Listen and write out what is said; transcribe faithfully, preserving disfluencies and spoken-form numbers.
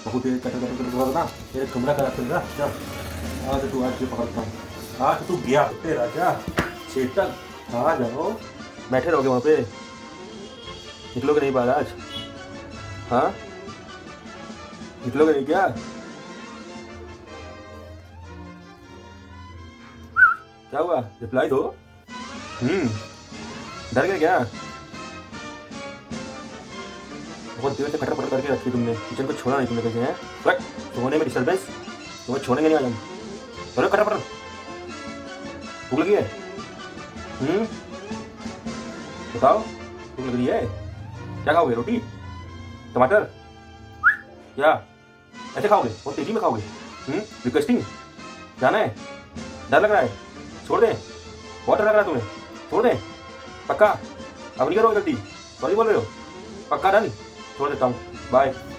बहुत देर cutter cutter cutter करना, तेरे कमरा खराब करेगा। चल आज तू आज पकड़ता हूँ, आज तू गया तेरा क्या चेतन। आ जाओ, बैठे रहोगे वहाँ पे, निकलोगे नहीं बाहर आज? हाँ निकलोगे नहीं क्या? क्या हुआ, रिप्लाई दो। हम्म डर गए क्या? बहुत देर से खटर पटर करके रखी तुमने, किचन को छोड़ा नहीं तुमने कहीं है। बट सोने में डिस्टर्बेंस, तुम्हें छोड़ेंगे नहीं आज हम। चलो खटर पटर, भूख लगी है? हम्म बताओ, भूख लग रही है? क्या खाओगे, रोटी टमाटर? क्या ऐसे खाओगे, बहुत तेजी में खाओगे? हम्म रिक्वेस्टिंग जाना है, डर लग रहा है? छोड़ दें, बहुत डर लग रहा है तुम्हें, छोड़ दें पक्का? अब नहीं करोगे गलती? सॉरी बोल रहे हो? पक्का डन? छोड़ देता हूँ, बाय।